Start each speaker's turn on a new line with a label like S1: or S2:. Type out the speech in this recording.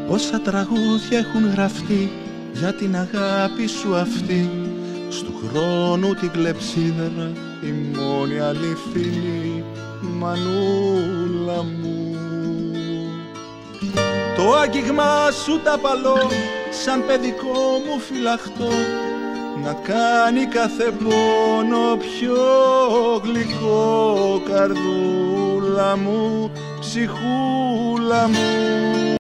S1: Πόσα τραγούδια έχουν γραφτεί για την αγάπη σου αυτή, στου χρόνου την κλεψίδρα η μόνη αληθινή μανούλα μου. Το άγγιγμά σου τα παλώ σαν παιδικό μου φυλαχτό, να κάνει κάθε πόνο πιο γλυκό, καρδούλα μου, ψυχούλα μου.